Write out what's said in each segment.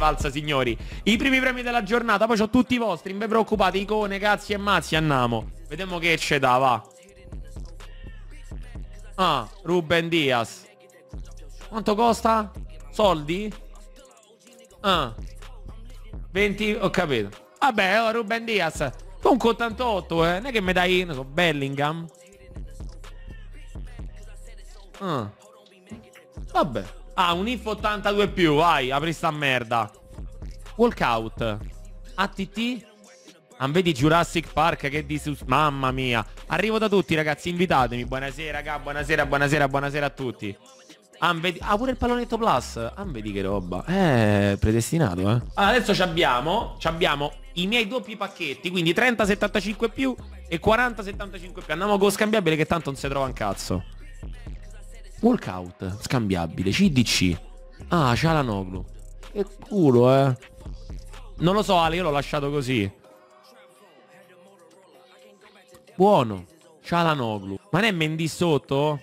Rivals, signori. I primi premi della giornata. Poi c'ho tutti i vostri. Non vi preoccupate, icone, cazzi e mazzi. Andiamo. Vediamo che c'è da, va. Ah, Ruben Diaz. Quanto costa? Soldi? Ah, 20, ho capito. Vabbè, oh, Ruben Diaz. Comunque 88, non è che mi dai, non so, Bellingham. Ah. Vabbè. Ah, un IF 82 più, vai, apri sta merda. Walkout. ATT. Ah, vedi Jurassic Park che dici, mamma mia. Arrivo da tutti, ragazzi, invitatemi. Buonasera, raga, buonasera, buonasera, buonasera a tutti. Ah, vedi... ah, pure il pallonetto plus. Ah, vedi che roba. Predestinato, eh. Allora, adesso c'abbiamo i miei doppi pacchetti, quindi 30-75 più e 40-75 più. Andiamo con scambiabile che tanto non si trova un cazzo. Walkout, scambiabile, CDC. Ah, Çalhanoğlu. Che culo, eh. Non lo so, Ale, io l'ho lasciato così. Buono. Çalhanoğlu. Ma non è Mendy sotto?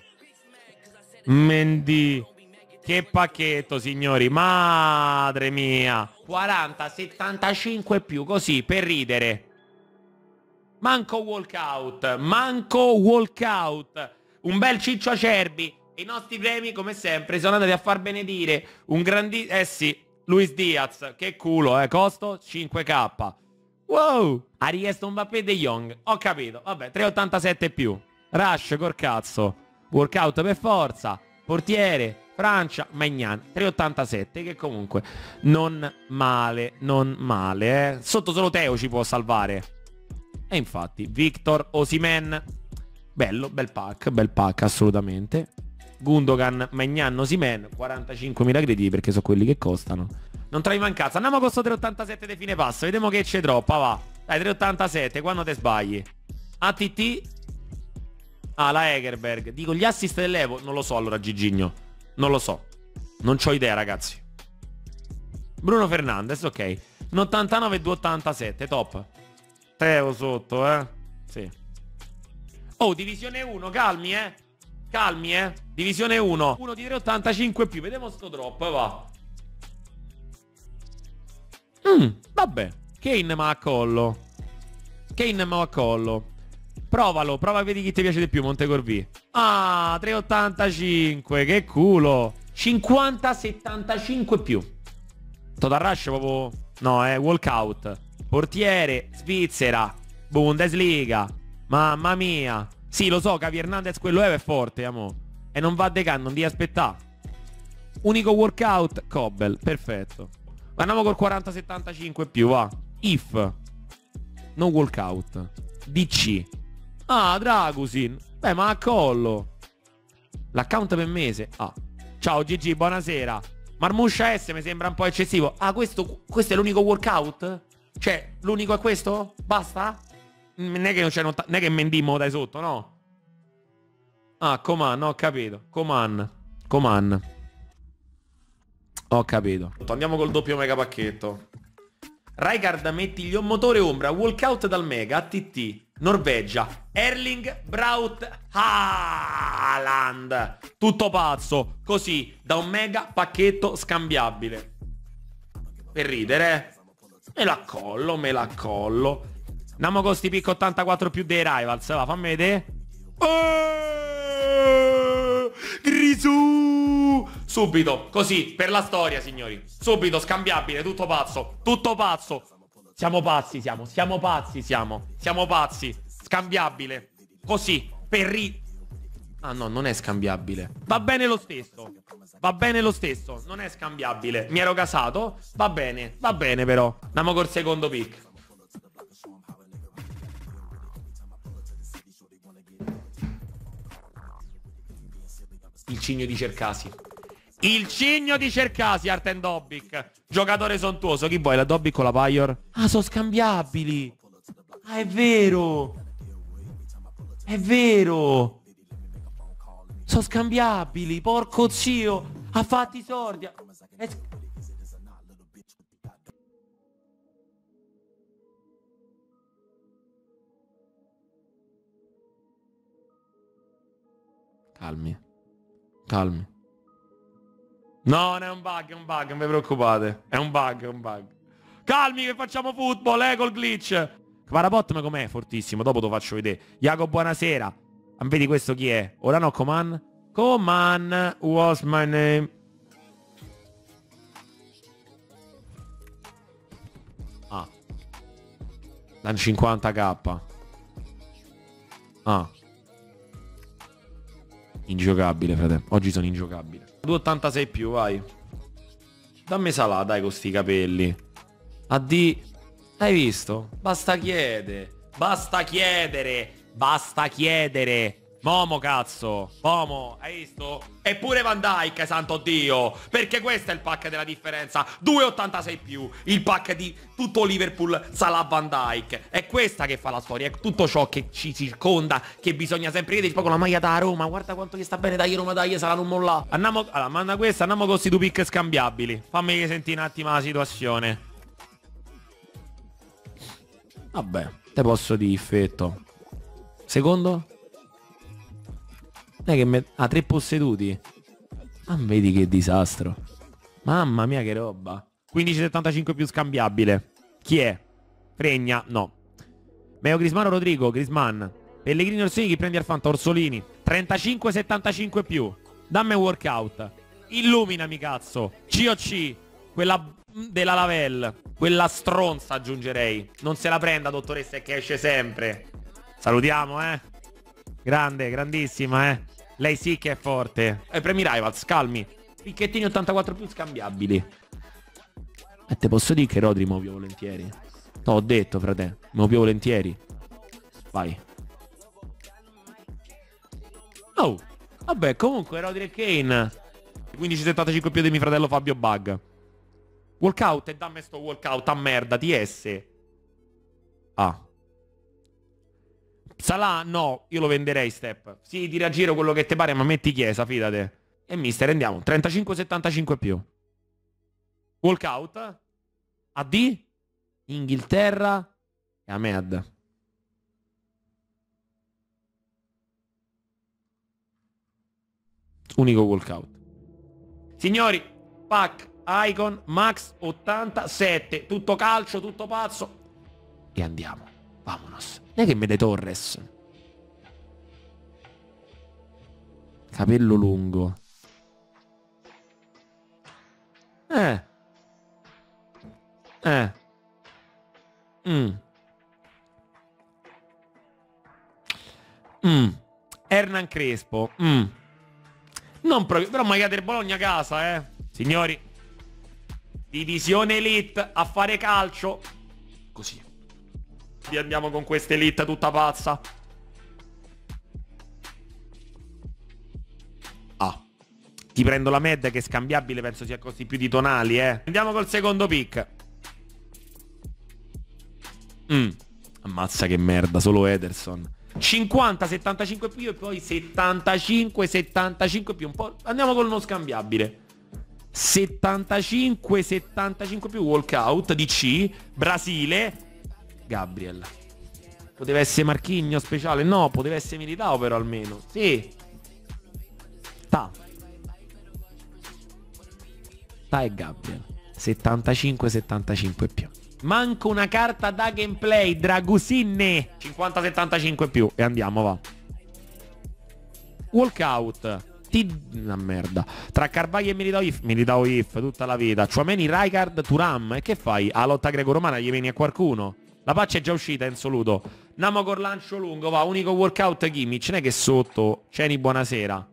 Mendy. Che pacchetto, signori. Madre mia. 40-75 più, così, per ridere. Manco walkout. Manco walkout. Un bel Ciccio Acerbi. I nostri premi, come sempre, sono andati a far benedire un grandissimo... sì, Luis Diaz. Che culo, costo 5k. Wow. Ha richiesto un Mbappé De Jong. Ho capito. Vabbè, 3,87 più. Rush, col cazzo. Workout per forza. Portiere, Francia, Maignan. 3,87, che comunque non male, non male, eh. Sotto solo Teo ci può salvare. E infatti, Victor Osimhen. Bello, bel pack, assolutamente. Gundogan, Maignan, Osimhen, 45.000 crediti perché sono quelli che costano. Non trovi mancanza. Andiamo con sto 3,87 di fine passo. Vediamo che c'è troppa, va. Dai, 3,87, quando te sbagli. ATT. Ah, la Egerberg. Dico, gli assist dell'Evo. Non lo so allora, Gigigno. Non lo so. Non c'ho idea, ragazzi. Bruno Fernandes, ok. Un 89 e 2,87, top. Teo sotto, sì. Oh, divisione 1, calmi, calmi, divisione 1. Uno di 3,85 più. Vediamo sto drop, va. Vabbè. Kane ma a collo. Kane ma a collo. Provalo, prova a vedere chi ti piace di più, Montecorvi. Ah, 3,85, che culo. 50-75 più. Total Rush proprio... no, walkout. Portiere, Svizzera, Bundesliga. Mamma mia. Sì, lo so, Javi Hernandez quello è forte, amo. E non va a decano, non devi aspettare. Unico workout, Cobble, perfetto. Andiamo col 40-75 più, va. If. No walkout. DC. Ah, Dragusin. Beh, ma a collo. L'account per mese. Ah. Ciao Gigi, buonasera. Marmuscia S mi sembra un po' eccessivo. Ah, questo è l'unico workout? Cioè, l'unico è questo? Basta? Non è che non c'è, non è che mendimo dai sotto, no? Ah, Coman, ho capito. Coman. Ho capito. Andiamo col doppio mega pacchetto. Rijkaard mettigli un motore ombra, walkout dal mega, ATT, Norvegia, Erling Braut Haaland. Tutto pazzo, così, da un mega pacchetto scambiabile. Per ridere, me la collo. Andiamo con sti picco 84 più dei Rivals, va, fammi vedere. Grisù! Subito, così, per la storia, signori. Subito, scambiabile, tutto pazzo. Siamo pazzi. Scambiabile. Così, ah no, non è scambiabile. Va bene lo stesso. Non è scambiabile. Mi ero casato. Va bene però. Andiamo col secondo pick. Il cigno di Cercasi, Arten Dobbik. Giocatore sontuoso. Chi vuoi, la Dobbik o la Paior? Ah, sono scambiabili. Ah, è vero. Sono scambiabili. Porco zio. Ha fatto i sordi. Calmi. No, non è un bug, è un bug, non vi preoccupate. È un bug, è un bug. Calmi che facciamo football, col glitch. Varapot com'è? Fortissimo, dopo te lo faccio vedere. Jacopo, buonasera. Vedi questo chi è? Ora no, Coman. Coman, what's my name? Ah. Da 50k. Ah. Ingiocabile, frate. Oggi sono ingiocabile. 2,86 più, vai. Dammi Salah, dai, con sti capelli. Addi. Hai visto? Basta chiedere. Basta chiedere. Basta chiedere. Momo, cazzo. Momo, hai visto? Eppure Van Dijk, santo Dio. Perché questo è il pack della differenza. 2,86 più. Il pack di tutto Liverpool, Salah, Van Dijk. È questa che fa la storia. È tutto ciò che ci circonda, che bisogna sempre vedere. Tipo con la maglia da Roma. Guarda quanto gli sta bene. Dai Roma, dai, Salah non molla. Andiamo. Allora, manda questa. Andiamo con questi due pick scambiabili. Fammi sentire un attimo la situazione. Vabbè, te posso dire, effetto. Secondo? Non è che me... Ah, 3 posseduti. Ah, vedi che disastro. Mamma mia che roba. 15,75 più scambiabile. Chi è? Fregna? No. Meo Grismano Rodrigo, Grisman. Pellegrini Orsolini, chi prendi al Fanta? Orsolini. 35,75 più. Dammi workout. Illuminami, cazzo. COC. Quella della Lavelle. Quella stronza aggiungerei. Non se la prenda, dottoressa, è che esce sempre. Salutiamo, Grande, grandissima, Lei sì che è forte. Premi Rivals, calmi. Picchettini 84 più scambiabili. E te posso dire che Rodri muoio volentieri. No, ho detto, frate. Muoio volentieri. Vai. Oh, vabbè, comunque Rodri e Kane. 15,75 più di mio fratello Fabio Bug. Walkout e dammi sto walkout a merda, TS. Ah. Salah no, io lo venderei Step. Sì, tira a giro quello che te pare, ma metti Chiesa, fidate. E mister, andiamo. 35,75 più. Walkout. AD. Inghilterra. E Ahmed. Unico walkout. Signori, pack Icon Max 87. Tutto calcio, tutto pazzo. E andiamo. Vamonos. Non è che me dai Torres. Capello lungo. Hernan Crespo. Non proprio. Però magari del Bologna a casa, Signori. Divisione Elite a fare calcio. Così. Andiamo con questa Elite tutta pazza. Ah. Ti prendo la Med che è scambiabile, penso sia costi più di tonali, Andiamo col secondo pick. Ammazza che merda, solo Ederson. 50, 75 più e poi 75, 75 più un po'. Andiamo con uno scambiabile. 75, 75 più walkout DC, Brasile. Gabriel. Poteva essere Marchigno speciale? No, poteva essere Militao però almeno. Sì. Ta e Gabriel. 75-75 più. Manco una carta da gameplay. Dragusinne. 50-75 più. E andiamo, va. Walkout. Una merda. Tra Carvaglio e Militao if tutta la vita. Chouameni, Rijkaard, Thuram. E che fai? A lotta greco-romana gli vieni a qualcuno? La patch è già uscita in soluto. Andiamo col lancio lungo, va. Unico workout Kimmich. Non è che sotto Ceni, buonasera.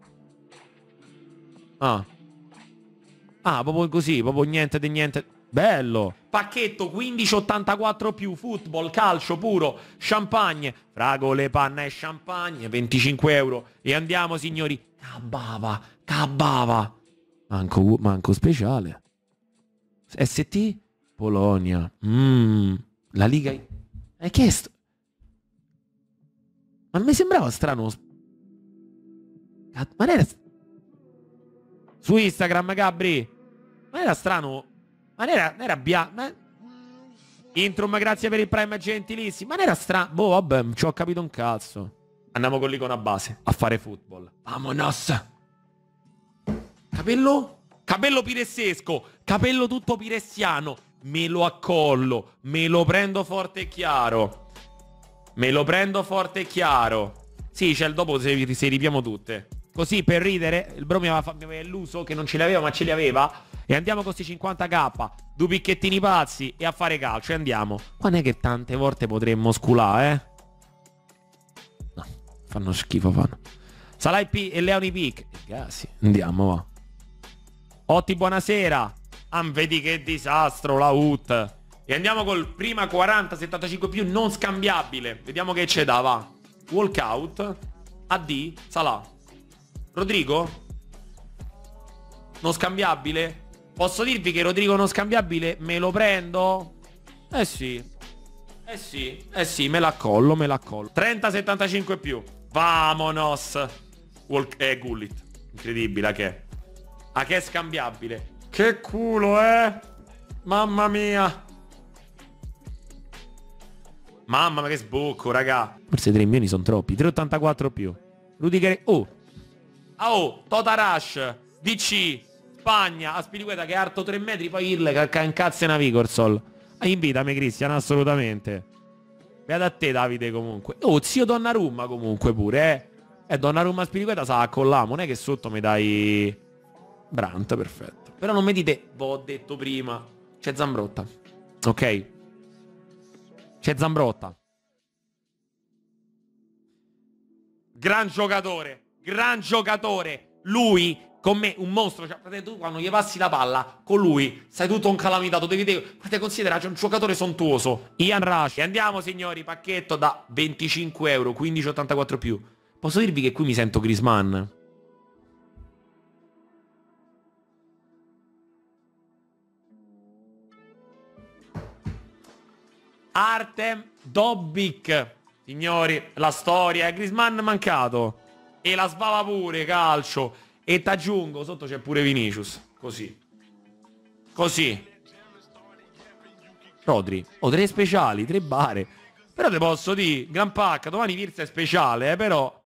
Proprio così. Proprio niente di niente. Bello. Pacchetto 15,84 più. Football, calcio puro. Champagne. Fragole, panna e champagne. 25 euro. E andiamo, signori. Cabava. Manco speciale. ST. Polonia. La Liga. Che è sto? Ma mi sembrava strano. Ma non era... Su Instagram, Gabri. Ma era strano. Ma non era bianco. Intrum, grazie per il Prime, gentilissimo. Ma non era strano. Boh, vabbè, ci ho capito un cazzo. Andiamo con l'icona base a fare football. Vamonos. Capello? Capello piressesco, capello tutto piressiano. Me lo accollo, me lo prendo forte e chiaro. Me lo prendo forte e chiaro. Sì, c'è il dopo se ripiamo tutte. Così per ridere, il bro mi aveva illuso che non ce li aveva, ma ce li aveva. E andiamo con questi 50k, due picchettini pazzi e a fare calcio, e andiamo. Ma non è che tante volte potremmo sculare, No, fanno schifo, fanno. Salai P e Leoni Pic. Ragazzi, andiamo, va. Otti, buonasera. Vedi che disastro la UT. E andiamo col prima 40, 75 più non scambiabile. Vediamo che c'è da, va. Walkout. AD, Salah. Rodrigo? Non scambiabile? Posso dirvi che Rodrigo non scambiabile me lo prendo? Eh sì, me la accollo, 30-75 più. Vamonos. Gullit. Incredibile, che è scambiabile. Che culo, Mamma mia. Mamma mia, che sbocco, raga. Forse 3 milioni sono troppi. 3,84 più. Rudiger. Tota Rush. DC. Spagna. Aspilicueta che è alto 3 metri. Poi Irle che incazza una Vicorsol. Invitami, Cristian, assolutamente. Beata a te, Davide, comunque. Zio Donnarumma comunque pure, Donnarumma Aspilicueta sa accollare. Non è che sotto mi dai Brandt, perfetto. Però non mi dite, ho detto prima. C'è Zambrotta. Ok. C'è Zambrotta. Gran giocatore. Gran giocatore. Lui, con me, un mostro. Cioè, frate, tu quando gli passi la palla, con lui, sei tutto un calamitato. Devi vedere. Frate, considera, c'è un giocatore sontuoso. Ian Rush. E andiamo, signori, pacchetto da 25 euro, 15,84 più. Posso dirvi che qui mi sento Griezmann? Artem Dobbik. Signori, la storia è Griezmann mancato. E la sbava pure, calcio. E t'aggiungo, sotto c'è pure Vinicius. Così. Rodri. 3 speciali, 3 bare. Però te posso dire, gran pacca, domani Virza è speciale, però